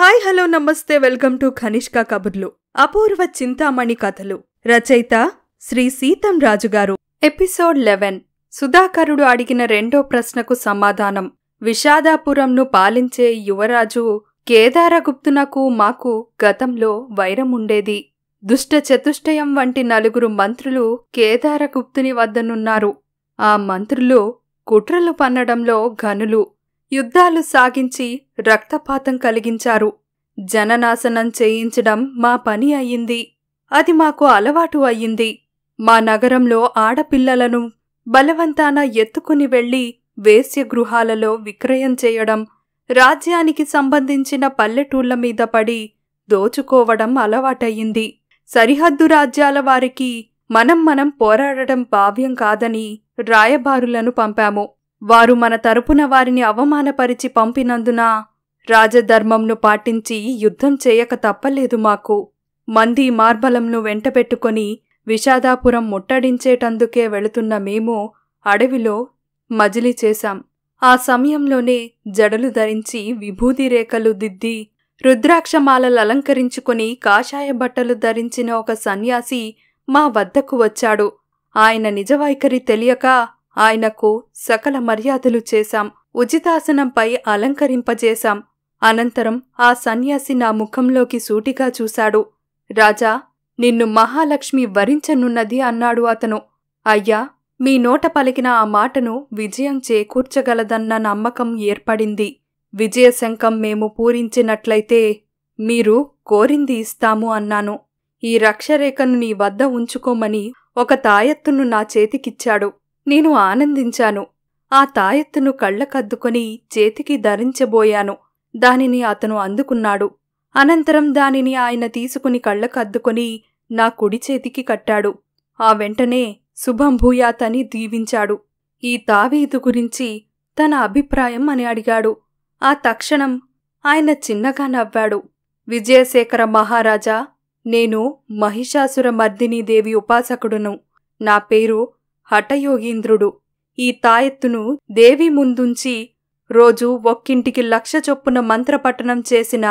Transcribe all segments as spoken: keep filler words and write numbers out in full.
Hi hello నమస్తే welcome to Kanishka Kaburlu. Apoorva Chintamani కథలు. రచయిత శ్రీ సీతం రాజుగారు. Episode eleven. సుధాకరుడు అడిగిన రెండో ప్రశ్నకు సమాధానం. విషాదాపురంను పాలించే యువరాజు కేదారగుప్తునకు మాకు గతంలో వైరముండేది. దుష్ట చతుష్టయం వంటి నలుగురు మంత్రులు కేదారగుప్తుని వద్దనున్నారు. ఆ మంత్రులు కుట్రలు పన్నడంలో ఘనులు. యుద్ధాలు సాగించి రక్తపాతం కలిగించారు. జననాశనం చేయించడం మా పని అయ్యింది. అది మాకు అలవాటు అయ్యింది. మా నగరంలో ఆడపిల్లలను బలవంతాన ఎత్తుకుని వెళ్లి వేశ్యగృహాలలో విక్రయం చేయడం, రాజ్యానికి సంబంధించిన పల్లెటూళ్ల మీద పడి దోచుకోవడం అలవాటయ్యింది. సరిహద్దు రాజ్యాల వారికి మనం మనం పోరాడడం భావ్యం కాదని రాయబారులను పంపాము. వారు మన తరపున వారిని అవమానపరిచి పంపినందున రాజధర్మంను పాటించి యుద్ధం చేయక తప్పలేదు మాకు. మంది మార్బలంను వెంటబెట్టుకొని విషాదాపురం ముట్టడించేటందుకే వెళుతున్న మేము అడవిలో మజిలీ చేశాం. ఆ సమయంలోనే జడలు ధరించి విభూది రేఖలు దిద్ది రుద్రాక్షమాలలంకరించుకుని కాషాయ బట్టలు ధరించిన ఒక సన్యాసి మా వద్దకు వచ్చాడు. ఆయన నిజవైఖరి తెలియక ఆయనకు సకల మర్యాదలు చేశాం. ఉచితాసనంపై అలంకరింపజేశాం. అనంతరం ఆ సన్యాసి నా ముఖంలోకి సూటిగా చూశాడు. రాజా, నిన్ను మహాలక్ష్మి వరించనున్నది అన్నాడు అతను. అయ్యా, మీ నోట పలికిన ఆ మాటను విజయం చేకూర్చగలదన్న నమ్మకం ఏర్పడింది. విజయశంఖం మేము పూరించినట్లయితే మీరు కోరింది ఇస్తాము అన్నాను. ఈ రక్షరేఖను నీ వద్ద ఉంచుకోమని ఒక తాయెత్తును నా చేతికిచ్చాడు. నేను ఆనందించాను. ఆ తాయెత్తును కళ్ళకద్దుకొని చేతికి ధరించబోయాను. దానిని అతను అందుకున్నాడు. అనంతరం దానిని ఆయన తీసుకుని కళ్ళకద్దుకొని నా కుడి చేతికి కట్టాడు. ఆ వెంటనే శుభం భూయాత్ అని దీవించాడు. ఈ తావీదు గురించి తన అభిప్రాయం అని అడిగాడు. ఆ తక్షణం ఆయన చిన్నగా నవ్వాడు. విజయశేఖర మహారాజా, నేను మహిషాసుర మర్దినీదేవి ఉపాసకుడును. నా పేరు హఠయోగీంద్రుడు. ఈ తాయెత్తును దేవి ముందుంచి రోజూ ఒక్కింటికి లక్ష చొప్పున మంత్రపఠనం చేసిన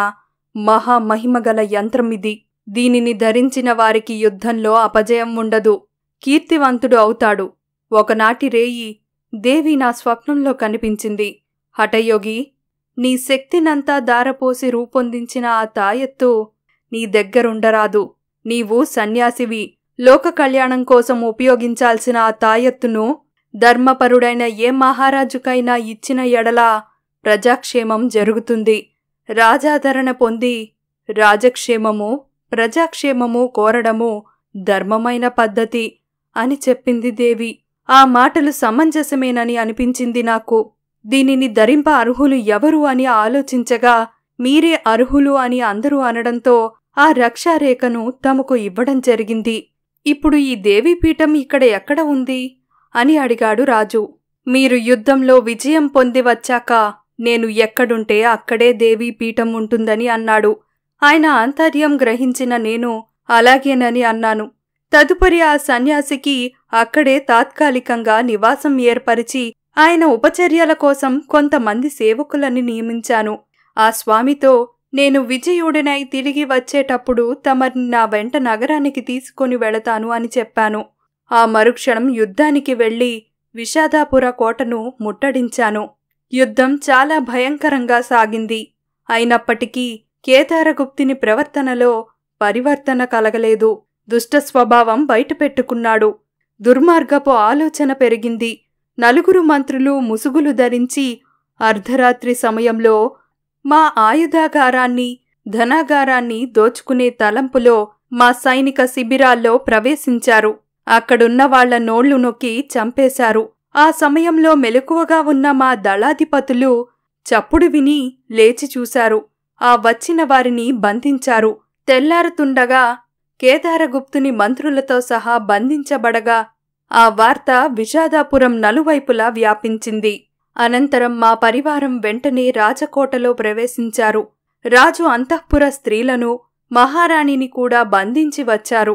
మహామహిమగల యంత్రమిది. దీనిని ధరించిన వారికి యుద్ధంలో అపజయం ఉండదు, కీర్తివంతుడు అవుతాడు. ఒకనాటి రేయి దేవి నా స్వప్నంలో కనిపించింది. హఠయోగి, నీ శక్తినంతా దారపోసి రూపొందించిన ఆ తాయెత్తు నీ దగ్గరుండరాదు. నీవు సన్యాసివి. లోక కళ్యాణం కోసం ఉపయోగించాల్సిన ఆ తాయెత్తును ధర్మపరుడైన ఏ మహారాజుకైనా ఇచ్చిన ఎడల ప్రజాక్షేమం జరుగుతుంది. రాజాదరణ పొంది రాజక్షేమము ప్రజాక్షేమము కోరడము ధర్మమైన పద్ధతి అని చెప్పింది దేవి. ఆ మాటలు సమంజసమేనని అనిపించింది నాకు. దీనిని ధరింప అర్హులు ఎవరు అని ఆలోచించగా మీరే అర్హులు అని అందరూ అనడంతో ఆ రక్షారేఖను తమకు ఇవ్వడం జరిగింది. ఇప్పుడు ఈ దేవీపీఠం ఇక్కడ ఎక్కడ ఉంది అని అడిగాడు రాజు. మీరు యుద్ధంలో విజయం పొంది వచ్చాక నేను ఎక్కడుంటే అక్కడే దేవీపీఠం ఉంటుందని అన్నాడు. ఆయన ఆంతర్యం గ్రహించిన నేను అలాగేనని అన్నాను. తదుపరి ఆ సన్యాసికి అక్కడే తాత్కాలికంగా నివాసం ఏర్పరిచి ఆయన ఉపచర్యల కోసం కొంతమంది సేవకులని నియమించాను. ఆ స్వామితో నేను విజయుడినై తిరిగి వచ్చేటప్పుడు తమని నా వెంట నగరానికి తీసుకొని వెళతాను అని చెప్పాను. ఆ మరుక్షణం యుద్ధానికి వెళ్లి విషాదాపుర కోటను ముట్టడించాను. యుద్ధం చాలా భయంకరంగా సాగింది. అయినప్పటికీ కేదారగుప్తుని ప్రవర్తనలో పరివర్తన కలగలేదు. దుష్ట స్వభావం బయటపెట్టుకున్నాడు. దుర్మార్గపు ఆలోచన పెరిగింది. నలుగురు మంత్రులు ముసుగులు ధరించి అర్ధరాత్రి సమయంలో మా ఆయుధాగారాన్ని ధనాగారాన్ని దోచుకునే తలంపులో మా సైనిక శిబిరాల్లో ప్రవేశించారు. అక్కడున్న వాళ్ల నోళ్లు నొక్కి చంపేశారు. ఆ సమయంలో మెలకువగా ఉన్న మా దళాధిపతులు చప్పుడు విని లేచి చూశారు. ఆ వచ్చిన వారిని బంధించారు. తెల్లారుతుండగా కేదారగుప్తుని మంత్రులతో సహా బంధించబడగా ఆ వార్త విషాదాపురం నలువైపులా వ్యాపించింది. అనంతరం మా పరివారం వెంటనే రాజకోటలో ప్రవేశించారు. రాజు అంతఃపుర స్త్రీలను మహారాణిని కూడా బంధించి వచ్చారు.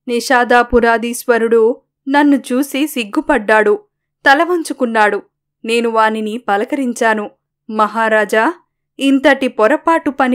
నిషాదాపురాధీశ్వరుడు నన్ను చూసి సిగ్గుపడ్డాడు. తలవంచుకున్నాడు. నేను వానిని పలకరించాను. మహారాజా, ఇంతటి పొరపాటు పనిని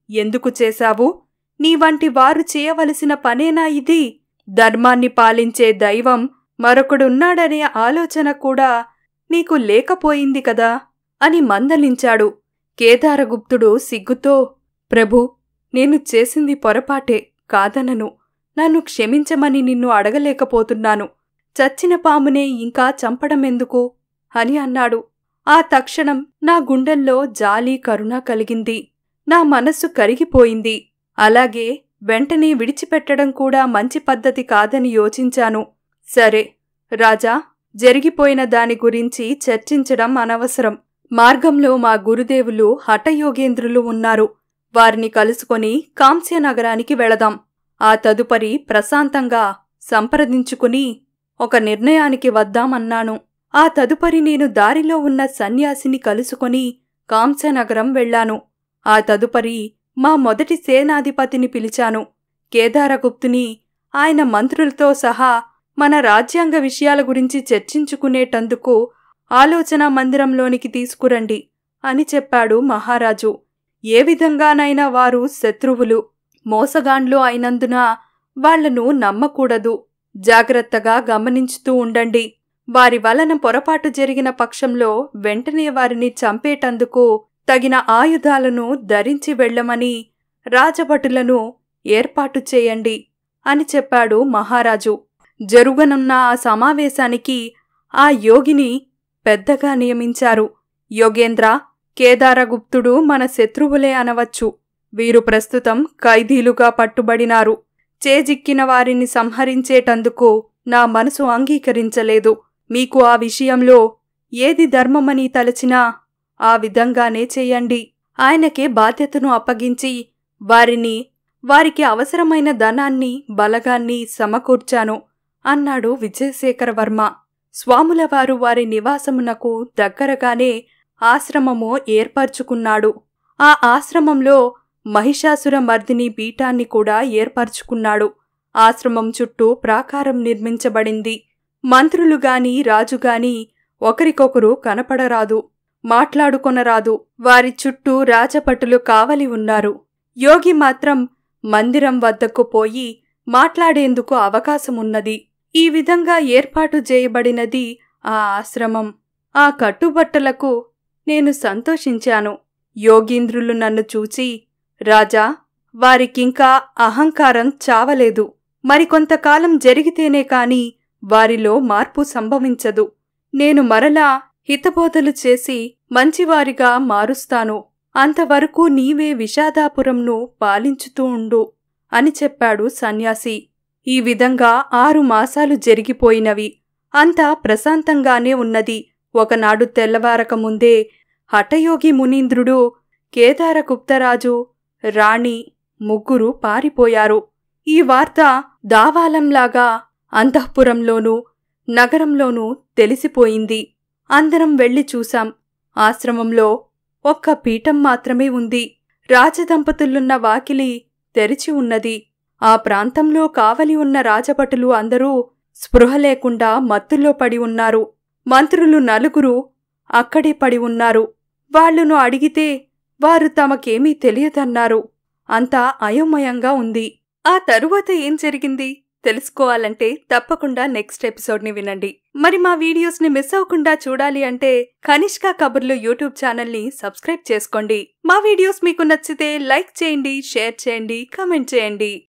ఎందుకు చేశావు? నీ వంటి వారు చేయవలసిన పనేనా ఇది? ధర్మాన్ని పాలించే దైవం మరొకడున్నాడనే ఆలోచన కూడా నీకు లేకపోయింది కదా అని మందలించాడు. కేదారగుప్తుడు సిగ్గుతో, ప్రభూ, నేను చేసింది పొరపాటే, కాదనను. నన్ను క్షమించమని నిన్ను అడగలేకపోతున్నాను. చచ్చిన పామునే ఇంకా చంపడమెందుకు అని అన్నాడు. ఆ తక్షణం నా గుండెల్లో జాలి, కరుణ కలిగింది. నా మనస్సు కరిగిపోయింది. అలాగే వెంటనే విడిచిపెట్టడం కూడా మంచి పద్ధతి కాదని యోచించాను. సరే రాజా, జరిగిపోయిన దాని గురించి చర్చించడం అనవసరం. మార్గంలో మా గురుదేవులు హఠయోగేంద్రులు ఉన్నారు. వారిని కలుసుకొని కాంస్యనగరానికి వెళదాం. ఆ తదుపరి ప్రశాంతంగా సంప్రదించుకుని ఒక నిర్ణయానికి వద్దామన్నాను. ఆ తదుపరి నేను దారిలో ఉన్న సన్యాసిని కలుసుకొని కాంస్యనగరం వెళ్లాను. ఆ తదుపరి మా మొదటి సేనాధిపతిని పిలిచాను. కేదారగుప్తుని ఆయన మంత్రులతో సహా మన రాజ్యాంగ విషయాల గురించి చర్చించుకునేటందుకు ఆలోచనా మందిరంలోనికి తీసుకురండి అని చెప్పాడు మహారాజు. ఏ విధంగానైనా వారు శత్రువులు, మోసగాండ్లు అయినందున వాళ్లను నమ్మకూడదు. జాగ్రత్తగా గమనించుతూ ఉండండి. వారి వలన పొరపాటు జరిగిన పక్షంలో వెంటనే వారిని చంపేటందుకు తగిన ఆయుధాలను ధరించి వెళ్లమని రాజభటులను ఏర్పాటు చేయండి అని చెప్పాడు మహారాజు. జరుగనున్న ఆ సమావేశానికి ఆ యోగిని పెద్దగా నియమించారు. యోగేంద్ర, కేదారగుప్తుడు మన శత్రువులే అనవచ్చు. వీరు ప్రస్తుతం ఖైదీలుగా పట్టుబడినారు. చేజిక్కిన వారిని సంహరించేటందుకు నా మనసు అంగీకరించలేదు. మీకు ఆ విషయంలో ఏది ధర్మమని తలచినా ఆ విధంగానే చెయ్యండి. ఆయనకే బాధ్యతను అప్పగించి వారిని, వారికి అవసరమైన ధనాన్ని, బలగాన్ని సమకూర్చాను అన్నాడు విజయశేఖరవర్మ. స్వాములవారు వారి నివాసమునకు దగ్గరగానే ఆశ్రమము ఏర్పరచుకున్నాడు. ఆ ఆశ్రమంలో మహిషాసుర మర్దిని పీఠాన్ని కూడా ఏర్పరచుకున్నాడు. ఆశ్రమం చుట్టూ ప్రాకారం నిర్మించబడింది. మంత్రులుగాని రాజుగాని ఒకరికొకరు కనపడరాదు, మాట్లాడుకొనరాదు. వారి చుట్టూ రాజభటులు కావలి ఉన్నారు. యోగి మాత్రం మందిరం వద్దకు పోయి మాట్లాడేందుకు అవకాశమున్నది. ఈ విధంగా ఏర్పాటు చేయబడినది ఆ ఆశ్రమం. ఆ కట్టుబట్టలకు నేను సంతోషించాను. యోగీంద్రులు నన్ను చూచి, రాజా, వారికింకా అహంకారం చావలేదు. మరికొంతకాలం జరిగితేనే కాని వారిలో మార్పు సంభవించదు. నేను మరలా హితబోధలు చేసి మంచివారిగా మారుస్తాను. అంతవరకు నీవే విషాదాపురంను పాలించుతూ ఉండు అని చెప్పాడు సన్యాసి. ఈ విధంగా ఆరు మాసాలు జరిగిపోయినవి. అంతా ప్రశాంతంగానే ఉన్నది. ఒకనాడు తెల్లవారకముందే హఠయోగి మునీంద్రుడు, కేదారగుప్తరాజు, రాణి ముగ్గురు పారిపోయారు. ఈ వార్త దావాలంలాగా అంతఃపురంలోనూ నగరంలోనూ తెలిసిపోయింది. అందరం వెళ్లి చూశాం. ఆశ్రమంలో ఒక్క పీఠం మాత్రమే ఉంది. రాజదంపతులున్న వాకిలి తెరిచి ఉన్నది. ఆ ప్రాంతంలో కావలి ఉన్న రాజభటులు అందరూ స్పృహ లేకుండా మత్తులో పడి ఉన్నారు. మంత్రులు నలుగురు అక్కడే పడి ఉన్నారు. వాళ్లను అడిగితే వారు తమకేమీ తెలియదన్నారు. అంతా అయోమయంగా ఉంది. ఆ తరువాత ఏం జరిగింది తెలుసుకోవాలంటే తప్పకుండా నెక్స్ట్ ఎపిసోడ్ని వినండి. మరి మా వీడియోస్ని మిస్ అవ్వకుండా చూడాలి అంటే కనిష్క కబుర్లు యూట్యూబ్ ఛానల్ని సబ్స్క్రైబ్ చేసుకోండి. మా వీడియోస్ మీకు నచ్చితే లైక్ చేయండి, షేర్ చేయండి, కామెంట్ చేయండి.